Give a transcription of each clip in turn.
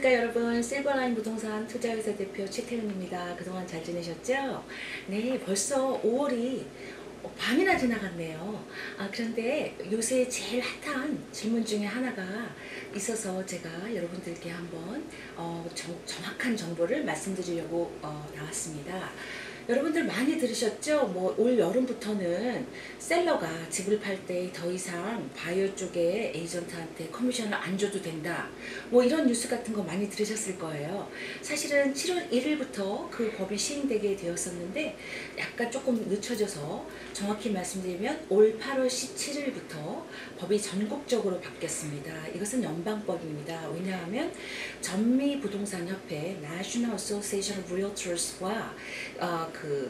안녕하십니까 여러분. 실버라인 부동산 투자회사 대표 최태은입니다. 그동안 잘 지내셨죠? 네, 벌써 5월이 반이나 지나갔네요. 그런데 요새 제일 핫한 질문 중에 하나가 있어서 제가 여러분들께 한번 정확한 정보를 말씀드리려고 나왔습니다. 여러분들 많이 들으셨죠? 뭐 올 여름부터는 셀러가 집을 팔 때 더 이상 바이오 쪽에 에이전트한테 커미션을 안 줘도 된다. 뭐 이런 뉴스 같은 거 많이 들으셨을 거예요. 사실은 7월 1일부터 그 법이 시행되게 되었었는데 약간 조금 늦춰져서 정확히 말씀드리면 올 8월 17일부터 법이 전국적으로 바뀌었습니다. 이것은 연방법입니다. 왜냐하면 전미부동산협회 National Association of Realtors와 그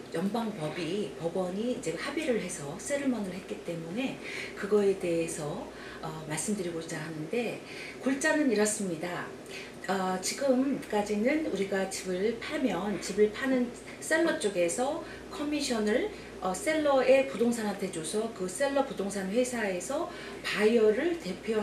법원이 이제 합의를 해서 세틀먼을 했기 때문에 그거에 대해서 말씀드리고자 하는데, 골자는 이렇습니다. 지금까지는 우리가 집을 파는 셀러 쪽에서 커미션을 셀러의 부동산한테 줘서 그 셀러 부동산 회사에서 바이어를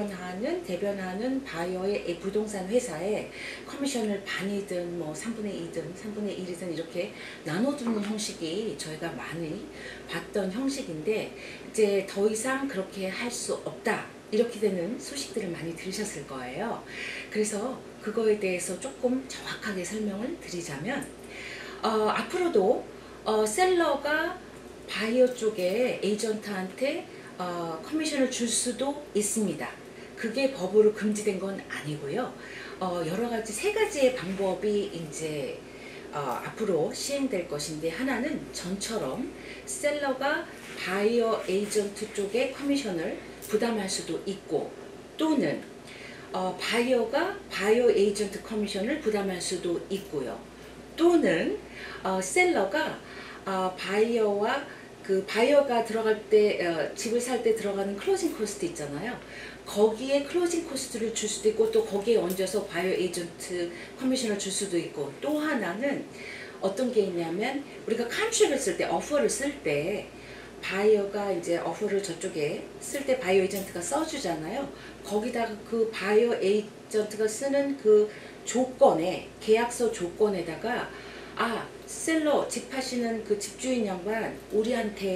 대변하는 바이어의 부동산 회사에 커미션을 반이든 뭐 3분의 2든 3분의 1이든 이렇게 나눠주는 형식이 저희가 많이 봤던 형식인데, 이제 더 이상 그렇게 할 수 없다, 이렇게 되는 소식들을 많이 들으셨을 거예요. 그래서 그거에 대해서 조금 정확하게 설명을 드리자면, 앞으로도 셀러가 바이어 쪽에 에이전트한테 커미션을 줄 수도 있습니다. 그게 법으로 금지된 건 아니고요. 여러 가지, 세 가지의 방법이 이제 앞으로 시행될 것인데, 하나는 전처럼 셀러가 바이어 에이전트 쪽에 커미션을 부담할 수도 있고, 또는 바이어가 바이어 에이전트 커미션을 부담할 수도 있고요. 또는 셀러가 바이어가 들어갈 때 집을 살 때 들어가는 클로징 코스트 있잖아요. 거기에 클로징 코스트를 줄 수도 있고, 또 거기에 얹어서 바이어 에이전트 커미션을 줄 수도 있고, 또 하나는 어떤 게 있냐면, 우리가 컨트랙을 쓸 때, 오퍼를 쓸 때 바이어가 이제 오퍼를 저쪽에 쓸 때 바이어 에이전트가 써주잖아요. 거기다가 그 바이어 에이전트가 쓰는 그 계약서 조건에다가 셀러 집 하시는 그 집주인 양반, 우리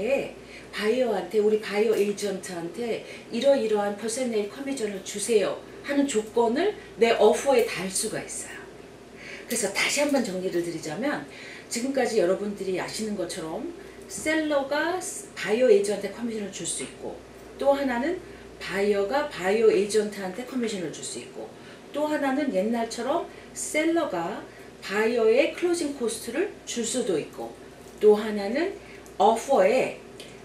바이어 에이전트한테 이러이러한 퍼센테이지 커미션을 주세요 하는 조건을 내 오퍼에 달 수가 있어요. 그래서 다시 한번 정리를 드리자면, 지금까지 여러분들이 아시는 것처럼 셀러가 바이어 에이전트한테 커미션을 줄 수 있고, 또 하나는 바이어가 바이어 에이전트한테 커미션을 줄 수 있고, 또 하나는 옛날처럼 셀러가 바이어의 클로징 코스트를 줄 수도 있고, 또 하나는 오퍼에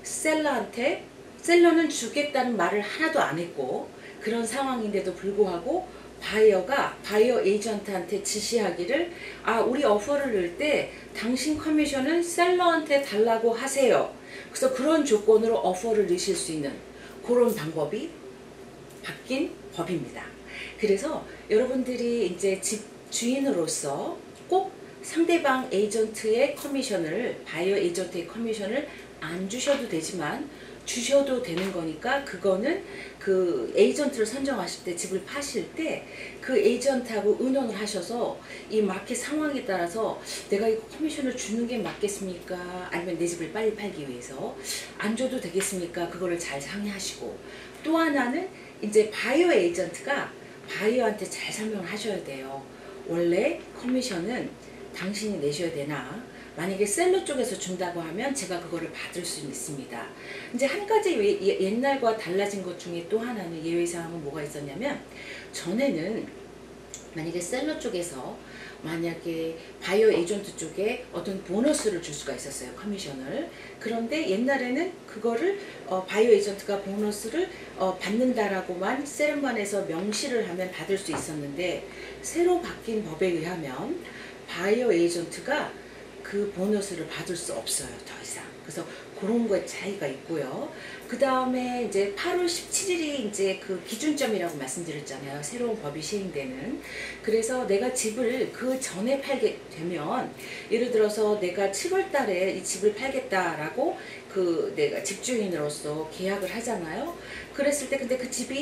셀러는 주겠다는 말을 하나도 안 했고, 그런 상황인데도 불구하고 바이어가 바이어 에이전트한테 지시하기를, 우리 오퍼를 넣을 때 당신 커미션은 셀러한테 달라고 하세요. 그래서 그런 조건으로 오퍼를 넣으실 수 있는 그런 방법이 바뀐 법입니다. 그래서 여러분들이 이제 집 주인으로서 꼭 상대방 에이전트의 바이어 에이전트의 커미션을 안 주셔도 되지만 주셔도 되는 거니까, 그거는 그 에이전트를 선정하실 때, 집을 파실 때 그 에이전트하고 의논을 하셔서 이 마켓 상황에 따라서 내가 이거 커미션을 주는 게 맞겠습니까? 아니면 내 집을 빨리 팔기 위해서 안 줘도 되겠습니까? 그거를 잘 상의하시고, 또 하나는 이제 바이어 에이전트가 바이어한테 잘 설명을 하셔야 돼요. 원래 커미션은 당신이 내셔야 되나? 만약에 셀러 쪽에서 준다고 하면 제가 그거를 받을 수 있습니다. 이제 한 가지 옛날과 달라진 것 중에 또 하나는, 예외사항은 뭐가 있었냐면, 전에는 만약에 셀러 쪽에서 만약에 바이어 에이전트 쪽에 어떤 보너스를 줄 수가 있었어요, 커미션을. 그런데 옛날에는 그거를 바이어 에이전트가 보너스를 받는다라고만 세련관에서 명시를 하면 받을 수 있었는데, 새로 바뀐 법에 의하면 바이어 에이전트가 그 보너스를 받을 수 없어요, 더 이상. 그래서 그런 거에 차이가 있고요. 그 다음에 이제 8월 17일이 이제 그 기준점이라고 말씀드렸잖아요, 새로운 법이 시행되는. 그래서 내가 집을 그 전에 팔게 되면, 예를 들어서 내가 7월 달에 이 집을 팔겠다라고 내가 집주인으로서 계약을 하잖아요. 그랬을 때 근데 그 집이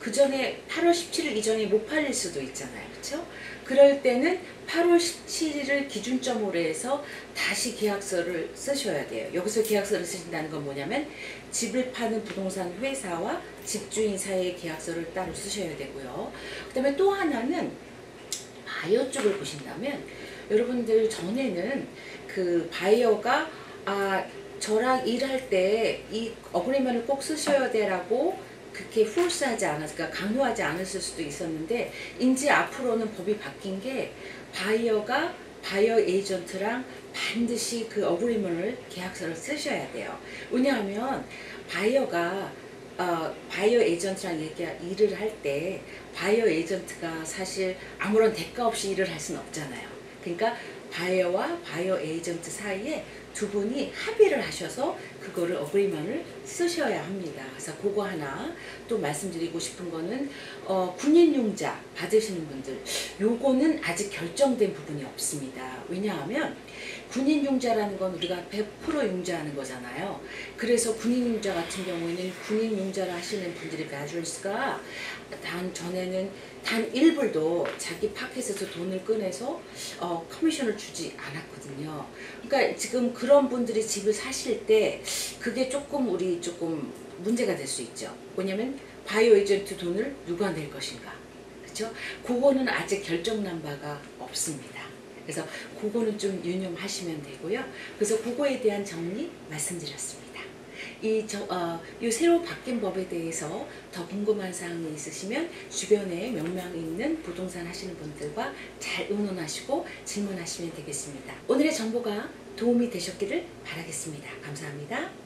그 전에 8월 17일 이전에 못 팔릴 수도 있잖아요. 그렇죠? 그럴 때는 8월 17일을 기준점으로 해서 다시 계약서를 쓰셔야 돼요. 여기서 계약서를 쓰신다는 건 뭐냐면 집을 파는 부동산 회사와 집주인 사이의 계약서를 따로 쓰셔야 되고요. 그 다음에 또 하나는 바이어 쪽을 보신다면 여러분들 전에는 그 바이어가 저랑 일할 때 이 어그리먼을 꼭 쓰셔야 돼라고 그렇게 포스하지 않았을, 그러니까 강요하지 않았을 수도 있었는데 이제 앞으로는 법이 바뀐 게 바이어가 바이어 에이전트랑 반드시 그 어그리먼을 계약서를 쓰셔야 돼요. 왜냐하면 바이어가 바이어 에이전트랑 일을 할 때 바이어 에이전트가 사실 아무런 대가 없이 일을 할 수는 없잖아요. 그러니까 바이어와 바이어 에이전트 사이에 두 분이 합의를 하셔서 그거를 어그리먼을 쓰셔야 합니다. 그래서 그거 하나 또 말씀드리고 싶은 거는 군인용자 받으시는 분들 요거는 아직 결정된 부분이 없습니다. 왜냐하면 군인용자라는 건 우리가 100% 용자하는 거잖아요. 그래서 군인용자 같은 경우에는 군인용자를 하시는 분들의 배럴스가 전에는 단 1불도 자기 파켓에서 돈을 꺼내서 커미션을 주지 않았거든요. 그러니까 지금 그런 분들이 집을 사실 때 그게 조금 문제가 될 수 있죠. 왜냐면 바이오 에이전트 돈을 누가 낼 것인가. 그렇죠? 그거는 아직 결정난 바가 없습니다. 그래서 그거는 좀 유념하시면 되고요. 그래서 그거에 대한 정리 말씀드렸습니다. 이 새로 바뀐 법에 대해서 더 궁금한 사항이 있으시면 주변에 명망 있는 부동산 하시는 분들과 잘 의논하시고 질문하시면 되겠습니다. 오늘의 정보가 도움이 되셨기를 바라겠습니다. 감사합니다.